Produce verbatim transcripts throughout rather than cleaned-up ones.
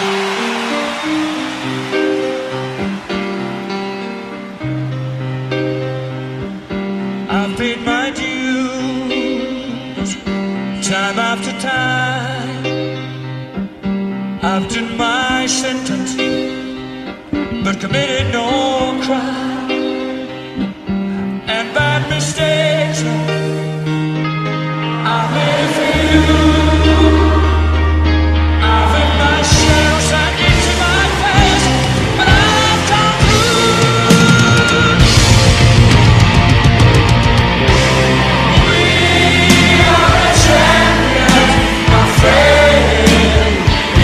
I've paid my dues, time after time. I've done my sentence, but committed no crime. And bad mistakes I made for you. I've had my shadows and into my face, but I've come through. We are a champion, my friend,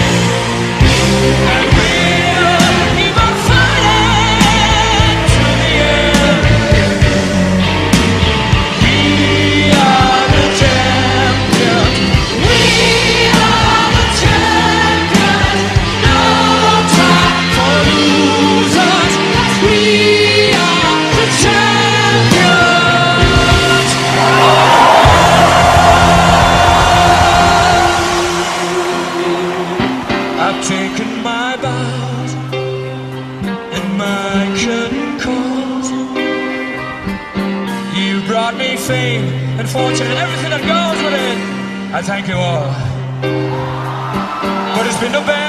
and we'll keep on fighting to the end. We are the champions. We are the champions. No time for losers. We are the champions. I've taken my bows and my curtain calls. You brought me fame and fortune and everything that goes with it. I thank you all. But it's been no bad